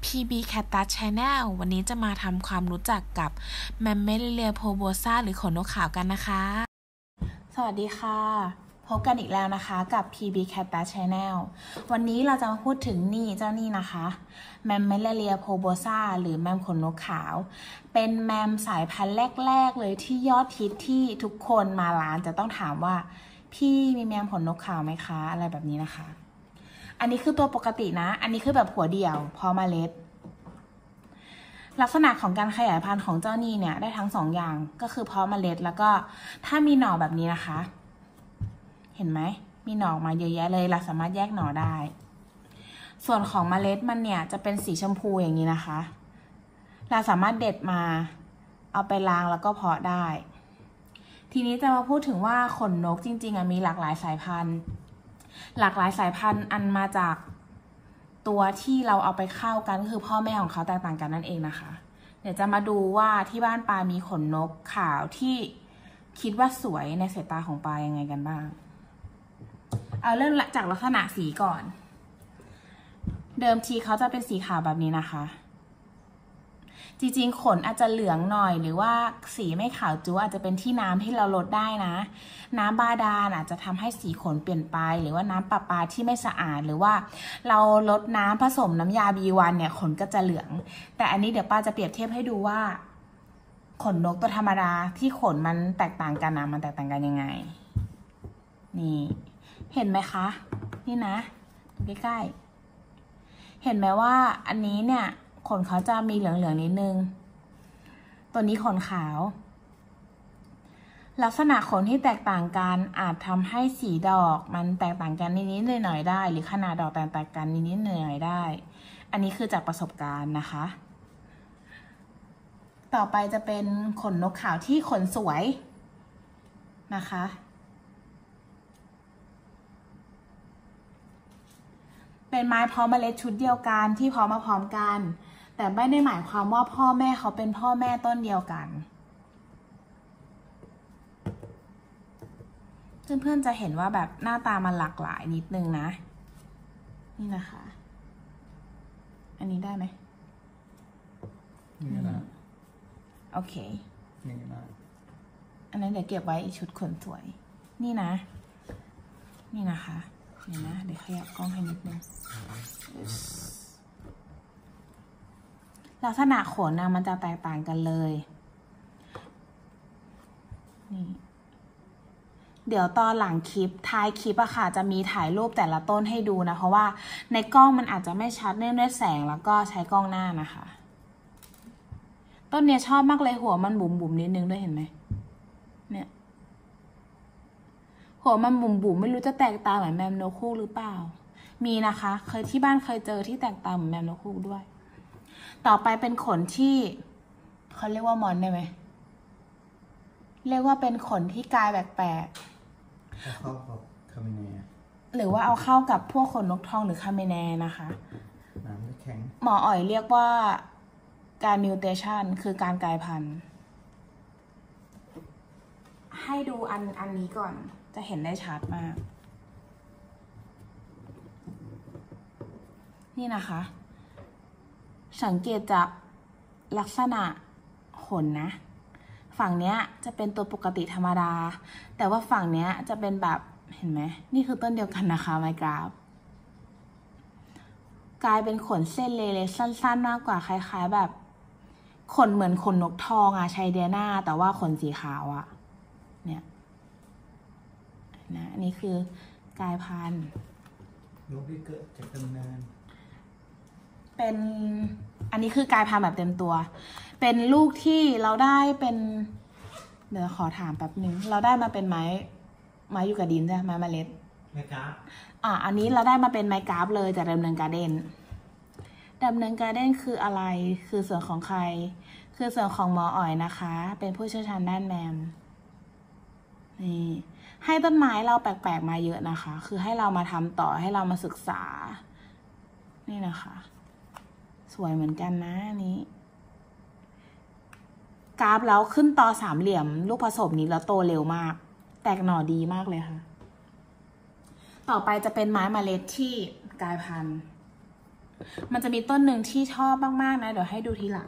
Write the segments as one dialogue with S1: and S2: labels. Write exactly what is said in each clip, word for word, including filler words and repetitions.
S1: พี บี Cactus Channel วันนี้จะมาทำความรู้จักกับ Mammalia Probosa หรือขนนกขาวกันนะคะสวัสดีค่ะพบกันอีกแล้วนะคะกับ พี บี Cactus Channel วันนี้เราจะมาพูดถึงนี่เจ้านี่นะคะ Mammalia Probosa หรือแมมขนนกขาวเป็นแมมสายพันธุ์แรกๆเลยที่ยอดฮิตที่ทุกคนมาร้านจะต้องถามว่าพี่มีแมมขนนกขาวไหมคะอะไรแบบนี้นะคะอันนี้คือตัวปกตินะอันนี้คือแบบหัวเดี่ยวพร้อมเมล็ดลักษณะของการขยายพันธุ์ของเจ้านี่เนี่ยได้ทั้งสองอย่างก็คือเพาะเมล็ดแล้วก็ถ้ามีหน่อแบบนี้นะคะเห็นไหมมีหน่อมาเยอะแยะเลยเราสามารถแยกหน่อได้ส่วนของเมล็ดมันเนี่ยจะเป็นสีชมพูอย่างนี้นะคะเราสามารถเด็ดมาเอาไปล้างแล้วก็เพาะได้ทีนี้จะมาพูดถึงว่าขนนกจริงๆมีหลากหลายสายพันธุ์หลากหลายสายพันธุ์อันมาจากตัวที่เราเอาไปเข้ากันคือพ่อแม่ของเขาแตกต่างกันนั่นเองนะคะเดี๋ยวจะมาดูว่าที่บ้านปามีขนนกขาวที่คิดว่าสวยในสายตาของปายังไงกันบ้างเอาเริ่มจากลักษณะสีก่อนเดิมทีเขาจะเป็นสีขาวแบบนี้นะคะจริงๆขนอาจจะเหลืองหน่อยหรือว่าสีไม่ขาวจู๋อาจจะเป็นที่น้ำที่เราลดได้นะน้ำบาดาลอาจจะทำให้สีขนเปลี่ยนไปหรือว่าน้ำประปาที่ไม่สะอาดหรือว่าเราลดน้ำผสมน้ำยา บี วัน เนี่ยขนก็จะเหลืองแต่อันนี้เดี๋ยวป้าจะเปรียบเทียบให้ดูว่าขนนกตัวธรรมดาที่ขนมันแตกต่างกันนะมันแตกต่างกันยังไงนี่เห็นไหมคะนี่นะดูใกล้ๆเห็นไหมว่าอันนี้เนี่ยขนเขาจะมีเหลืองๆนิดนึงตัวนี้ขนขาวลักษณะขนที่แตกต่างกันอาจทำให้สีดอกมันแตกต่างกันนิดๆหน่อยๆได้หรือขนาดดอกแตกต่างกันนิดๆหน่อยๆได้อันนี้คือจากประสบการณ์นะคะต่อไปจะเป็นขนนกขาวที่ขนสวยนะคะเป็นไม้เพาะเมล็ดชุดเดียวกันที่เพาะมาพร้อมกันแต่ไม่ได้หมายความว่าพ่อแม่เขาเป็นพ่อแม่ต้นเดียวกันเพื่อนๆจะเห็นว่าแบบหน้าตามันหลากหลายนิดนึงนะนี่นะคะอันนี้ได้ไหม
S2: นี่นะ
S1: โอเค
S2: นี่นะ
S1: อันนั้นเดี๋ยวเก็บไว้อีกชุดขนสวยนี่นะนี่นะคะเดี๋ยวนะเดี๋ยวขยับกล้องให้นิดนึงลักษณะขนนะมันจะแตกต่างกันเลยนี่เดี๋ยวตอนหลังคลิปท้ายคลิปอะค่ะจะมีถ่ายรูปแต่ละต้นให้ดูนะเพราะว่าในกล้องมันอาจจะไม่ชัดเนื่องด้วยแสงแล้วก็ใช้กล้องหน้านะคะต้นเนี้ยชอบมากเลยหัวมันบุ๋มบุ๋มนิดนึงด้วยเห็นไหมเนี่ยหัวมันบุ๋มบุ๋มไม่รู้จะแตกต่างเหมือนแมมโนคูหรือเปล่ามีนะคะเคยที่บ้านเคยเจอที่แตกต่างเหมือนแมมโนคูด้วยต่อไปเป็นขนที่เขาเรียกว่ามอนได้ไหมเรียกว่าเป็นขนที่กลายแปลก
S2: ๆเข้ากับคาเมเนีย
S1: หรือว่าเอาเข้ากับพวกขนนกทองหรือคาเมเนียนะคะ
S2: น้ำไม่แข็ง
S1: หมออ๋อยเรียกว่าการมิวเทชันคือการกลายพันธุ์ให้ดูอันอันนี้ก่อนจะเห็นได้ชัดมากนี่นะคะสังเกตจากลักษณะขนนะฝั่งเนี้ยจะเป็นตัวปกติธรรมดาแต่ว่าฝั่งเนี้ยจะเป็นแบบเห็นไหมนี่คือต้นเดียวกันนะคะไมกราฟกลายเป็นขนเส้นเล็กๆสั้นๆมากกว่าคล้ายๆแบบขนเหมือนขนนกทองอะไชเดียนาแต่ว่าขนสีขาวอะเนี่ยนะนี่คือกลายพันธุ์
S2: ลูกที่เกิดจากตำนาน
S1: เป็นอันนี้คือกลายพันธุ์แบบเต็มตัวเป็นลูกที่เราได้เป็นเดี๋ยวขอถามแป๊บนึงเราได้มาเป็นไม้ไม้อยู่กับดินใช่ไหมไม้เมล็ด
S2: ไม้กราฟ
S1: อ่ะอันนี้เราได้มาเป็นไม้กราฟเลยจากดำเนินการเด้นดำเนินการเด้นคืออะไรคือส่วนของใครคือส่วนของหมออ๋อยนะคะเป็นผู้เชี่ยวชาญด้านแมมนี่ให้ต้นไม้เราแปลกๆมาเยอะนะคะคือให้เรามาทำต่อให้เรามาศึกษานี่นะคะสวยเหมือนกันนะนี้กราฟแล้วขึ้นตอสามเหลี่ยมลูกผสมนี้แล้วโตเร็วมากแตกหน่อดีมากเลยค่ะต่อไปจะเป็นไม้เมล็ดที่กลายพันธุ์มันจะมีต้นหนึ่งที่ชอบมากๆนะเดี๋ยวให้ดูทีหลัง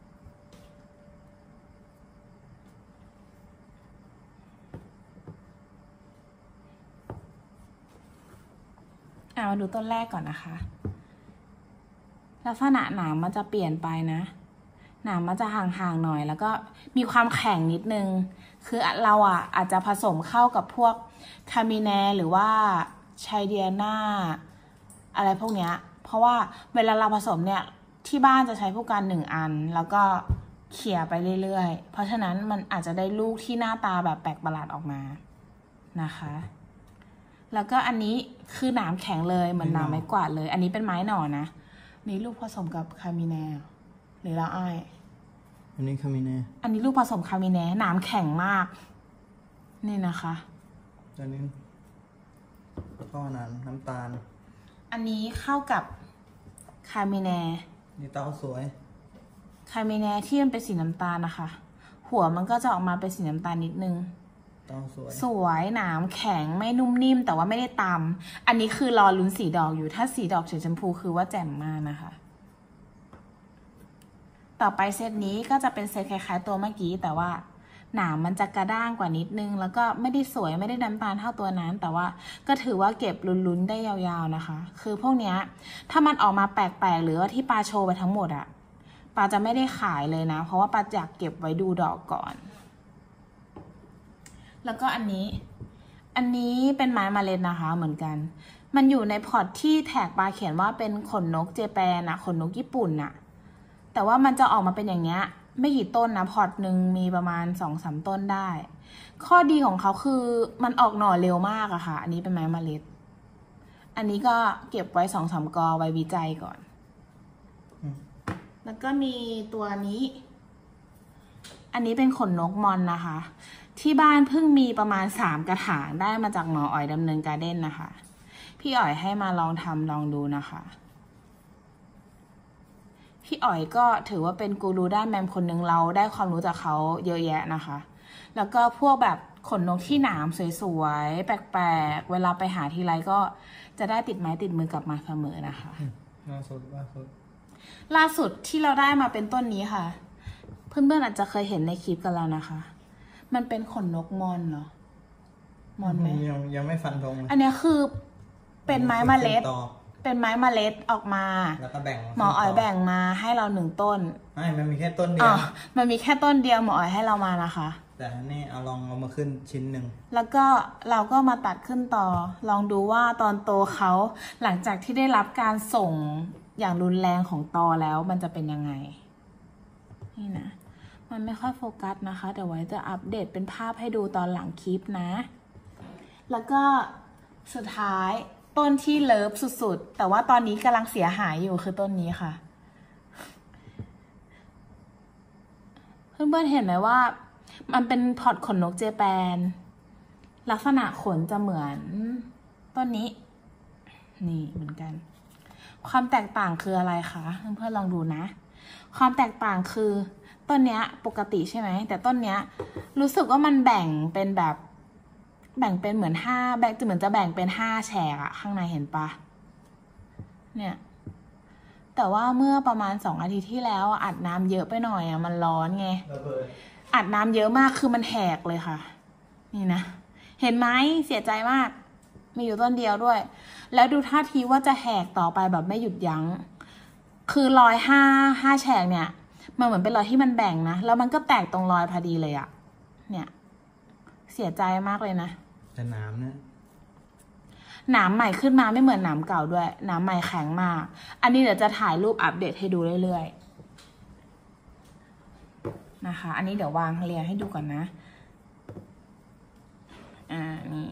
S1: เอามาดูต้นแรกก่อนนะคะลักษณะหนามมันจะเปลี่ยนไปนะหนามมันจะห่างๆหน่อยแล้วก็มีความแข็งนิดนึงคือเราอ่ะอาจจะผสมเข้ากับพวกคามิแนหรือว่าไชเดียนาอะไรพวกเนี้ยเพราะว่าเวลาเราผสมเนี่ยที่บ้านจะใช้ผู้กันหนึ่งอันแล้วก็เขี่ยไปเรื่อยๆเพราะฉะนั้นมันอาจจะได้ลูกที่หน้าตาแบบแปลกประหลาดออกมานะคะแล้วก็อันนี้คือหนามแข็งเลยเหมือนหนามไม้กวาดเลยอันนี้เป็นไม้หน่อนะนี่ลูกผสมกับคามิแนหรือละอ้อย
S2: อันนี้คามิแน
S1: อันนี้ลูกผสมคามิแนหนามแข็งมากนี่นะคะ
S2: อันนี้ข้อนั้นน้ำตาล
S1: อันนี้เข้ากับคามิแน
S2: นี่เต้าสวย
S1: คามิแนที่มันเป็นสีน้ำตาลนะคะหัวมันก็จะออกมาเป็นสีน้ำตาลนิดนึง
S2: เต้าสวย
S1: สวยหนามแข็งไม่นุ่มนิ่มแต่ว่าไม่ได้ตำอันนี้คือรอลุ้นสีดอกอยู่ถ้าสีดอกสีชมพูคือว่าแจ่มมากนะคะต่อไปเซตนี้ก็จะเป็นเซตคล้ายๆตัวเมื่อกี้แต่ว่าหนามมันจะกระด้างกว่านิดนึงแล้วก็ไม่ได้สวยไม่ได้น้ำตาลเท่าตัวนั้นแต่ว่าก็ถือว่าเก็บลุ้นๆได้ยาวๆนะคะคือพวกเนี้ยถ้ามันออกมาแปลกๆหรือว่าที่ปาโชว์ไปทั้งหมดอะปาจะไม่ได้ขายเลยนะเพราะว่าปาอยากเก็บไว้ดูดอกก่อนแล้วก็อันนี้อันนี้เป็นไม้เมล็ดนะคะเหมือนกันมันอยู่ในพอร์ตที่แท็กปาเขียนว่าเป็นขนนกเจแปนอะขนนกญี่ปุ่นอะแต่ว่ามันจะออกมาเป็นอย่างเงี้ยไม่กี่ต้นนะพอร์ตหนึ่งมีประมาณสองสามต้นได้ข้อดีของเขาคือมันออกหน่อเร็วมากอะค่ะอันนี้เป็นไม้เมล็ดอันนี้ก็เก็บไว้สองสามกอไว้วิจัยก่อนแล้วก็มีตัวนี้อันนี้เป็นขนนกมอนนะคะที่บ้านเพิ่งมีประมาณสามกระถางได้มาจากหมออ๋อยดำเนินการ์เด้นนะคะพี่อ๋อยให้มาลองทำลองดูนะคะพี่อ๋อยก็ถือว่าเป็นกูรูด้านแมมคนหนึ่งเราได้ความรู้จากเขาเยอะแยะนะคะแล้วก็พวกแบบขนนกที่หนามสวยๆแปลกๆเวลาไปหาทีไรก็จะได้ติดไม้ติดมือกลับมาเสมอนะคะ
S2: ล่าสุดล่าสุด
S1: ล่าสุดที่เราได้มาเป็นต้นนี้ค่ะเพื่อนๆอาจจะเคยเห็นในคลิปกันแล้วนะคะมันเป็นขนนกมอนเหรอมอนไหม
S2: ยังยังไม่ฟันธง
S1: อันนี้คือเป็นไม้เมล็ดเป็นไม้เมล็ดออกมา
S2: แล้วก็แบ่ง
S1: หมออ๋อยแบ่งมาให้เราหนึ่งต้น
S2: ไม่มันมีแค่ต้นเดียว
S1: มันมีแค่ต้นเดียวหมออ๋อยให้เรามานะคะ
S2: แต่นี่เอาลองเอามาขึ้นชิ้นหนึ่ง
S1: แล้วก็เราก็มาตัดขึ้นต่อลองดูว่าตอนโตเขาหลังจากที่ได้รับการส่งอย่างรุนแรงของตอแล้วมันจะเป็นยังไงนี่นะมันไม่ค่อยโฟกัสนะคะเดี๋ยวไว้จะอัปเดตเป็นภาพให้ดูตอนหลังคลิปนะแล้วก็สุดท้ายต้นที่เลิฟสุดๆแต่ว่าตอนนี้กำลังเสียหายอยู่คือต้นนี้ค่ะเพื่อนๆเห็นไหมว่ามันเป็นพอร์ตขนนกเจแปนลักษณะขนจะเหมือนต้นนี้นี่เหมือนกันความแตกต่างคืออะไรคะเพื่อนๆลองดูนะความแตกต่างคือต้นเนี้ยปกติใช่ไหมแต่ต้นเนี้ยรู้สึกว่ามันแบ่งเป็นแบบแบ่งเป็นเหมือนห้าแบ่งจะเหมือนจะแบ่งเป็นห้าแฉกอะข้างในเห็นปะเนี่ยแต่ว่าเมื่อประมาณสองอาทิตย์ที่แล้วอัดน้ำเยอะไปหน่อยอะมันร้อนไงอัดน้ำเยอะมากคือมันแหกเลยค่ะนี่นะเห็นไหมเสียใจมากมีอยู่ต้นเดียวด้วยแล้วดูท่าทีว่าจะแหกต่อไปแบบไม่หยุดยั้งคือรอยห้าห้าแฉกเนี่ยมันเหมือนเป็นรอยที่มันแบ่งนะแล้วมันก็แตกตรงรอยพอดีเลยอะเนี่ยเสียใจมากเลยนะ
S2: แต่หนามเนี่ย
S1: หนามใหม่ขึ้นมาไม่เหมือนหนามเก่าด้วยหนามใหม่แข็งมากอันนี้เดี๋ยวจะถ่ายรูปอัปเดตให้ดูเรื่อยๆนะคะอันนี้เดี๋ยววางเรียงให้ดูก่อนนะอ่านี่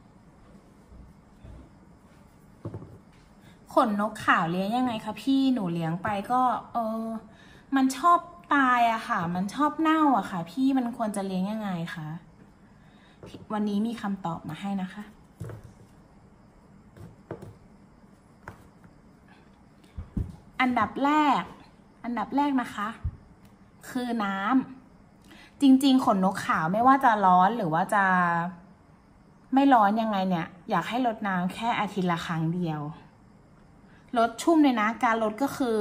S1: ขนนกขาวเลี้ยงยังไงคะพี่หนูเลี้ยงไปก็เออมันชอบตายอะค่ะมันชอบเน่าอะค่ะพี่มันควรจะเลี้ยงยังไงคะวันนี้มีคำตอบมาให้นะคะอันดับแรกอันดับแรกนะคะคือน้ำจริงๆขนนกขาวไม่ว่าจะร้อนหรือว่าจะไม่ร้อนยังไงเนี่ยอยากให้รดน้ำแค่อาทิตย์ละครั้งเดียวลดชุ่มเลยนะการลดก็คือ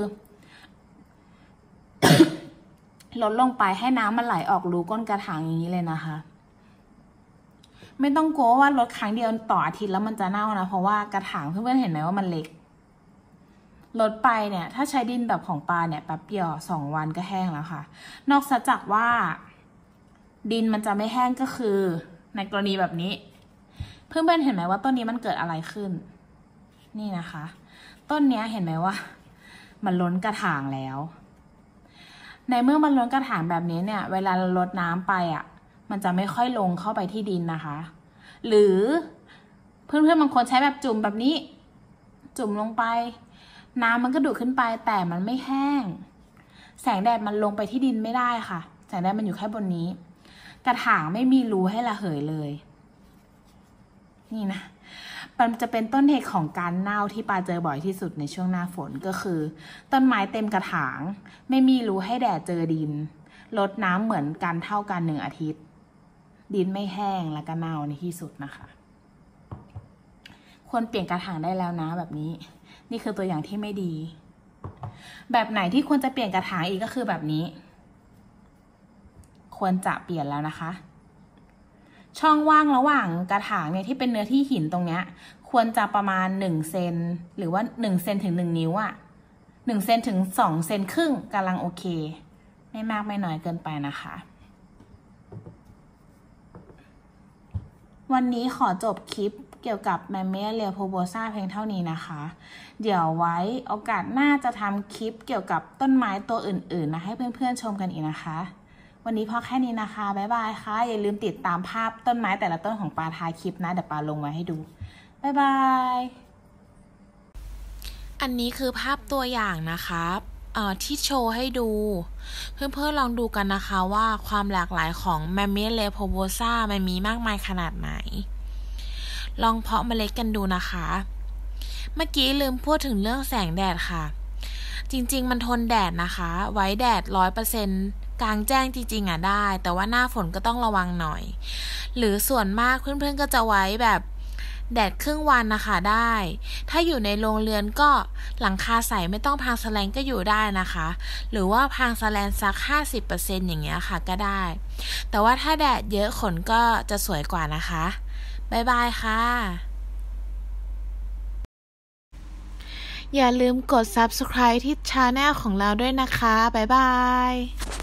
S1: ลดลงไปให้น้ำมันไหลออกรูก้นกระถางอย่างนี้เลยนะคะไม่ต้องกลัวว่าลดครั้งเดียวต่ออาทิตย์แล้วมันจะเน่านะเพราะว่ากระถางเพื่อนๆเห็นไหมว่ามันเล็กลดไปเนี่ยถ้าใช้ดินแบบของปลาเนี่ยแป๊บเดียวสองวันก็แห้งแล้วค่ะนอกจากว่าดินมันจะไม่แห้งก็คือในกรณีแบบนี้เพื่อนๆเห็นไหมว่าต้นนี้มันเกิดอะไรขึ้นนี่นะคะต้นนี้เห็นไหมว่ามันล้นกระถางแล้วในเมื่อมันล้นกระถางแบบนี้เนี่ยเวลาเรารดน้ำไปอ่ะมันจะไม่ค่อยลงเข้าไปที่ดินนะคะหรือเพื่อนๆบางคนใช้แบบจุ่มแบบนี้จุ่มลงไปน้ำมันก็ดูดขึ้นไปแต่มันไม่แห้งแสงแดดมันลงไปที่ดินไม่ได้ค่ะแสงแดดมันอยู่แค่บนนี้กระถางไม่มีรูให้ระเหยเลยนี่นะมันจะเป็นต้นเหตุของการเน่าที่ปาเจอบ่อยที่สุดในช่วงหน้าฝนก็คือต้นไม้เต็มกระถางไม่มีรูให้แดดเจอดินรดน้ำเหมือนกันเท่ากันหนึ่งอาทิตย์ดินไม่แห้งแล้วก็เน่าในที่สุดนะคะควรเปลี่ยนกระถางได้แล้วนะแบบนี้นี่คือตัวอย่างที่ไม่ดีแบบไหนที่ควรจะเปลี่ยนกระถางอีกก็คือแบบนี้ควรจะเปลี่ยนแล้วนะคะช่องว่างระหว่างกระถางเนี่ยที่เป็นเนื้อที่หินตรงเนี้ยควรจะประมาณหนึ่งเซนหรือว่าหนึ่งเซนถึงหนึ่งนิ้วอะหนึ่งเซนถึงสองเซนครึ่งกำลังโอเคไม่มากไม่น้อยเกินไปนะคะวันนี้ขอจบคลิปเกี่ยวกับแมมเมเลียโพโบซาเพียงเท่านี้นะคะเดี๋ยวไว้โอกาสหน้าจะทำคลิปเกี่ยวกับต้นไม้ตัวอื่นๆนะให้เพื่อนๆชมกันอีกนะคะวันนี้พอแค่นี้นะคะบ๊ายบายค่ะอย่าลืมติดตามภาพต้นไม้แต่ละต้นของปาท้ายคลิปนะเดี๋ยวปาลงไว้ให้ดูบ๊ายบายอันนี้คือภาพตัวอย่างนะคะเอ่อที่โชว์ให้ดูเพื่อนๆลองดูกันนะคะว่าความหลากหลายของแมมเมเลียโพโบซามันมีมากมายขนาดไหนลองเพาะเมล็ดกันดูนะคะเมื่อกี้ลืมพูดถึงเรื่องแสงแดดค่ะจริงๆมันทนแดดนะคะไว้แดด ร้อยเปอร์เซ็นต์ กลางแจ้งจริงๆอ่ะได้แต่ว่าหน้าฝนก็ต้องระวังหน่อยหรือส่วนมากเพื่อนๆก็จะไว้แบบแดดครึ่งวันนะคะได้ถ้าอยู่ในโรงเรือนก็หลังคาใสไม่ต้องพังแสแลนก็อยู่ได้นะคะหรือว่าพังแสแลนสัก ห้าสิบเปอร์เซ็นต์ อย่างเงี้ยค่ะก็ได้แต่ว่าถ้าแดดเยอะขนก็จะสวยกว่านะคะบ๊ายบายค่ะอย่าลืมกด ซับสไครบ์ ที่ ชาแนล ของเราด้วยนะคะบ๊ายบาย